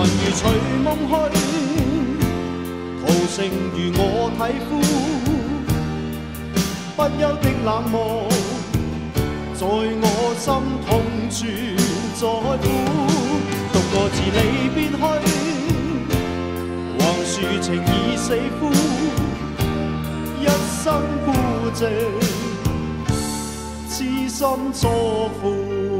如隨夢去，屠城如我體膚，不休的冷漠，在我心痛存在苦。獨個自離別去，橫豎情已死灰，一生孤寂，痴心錯付。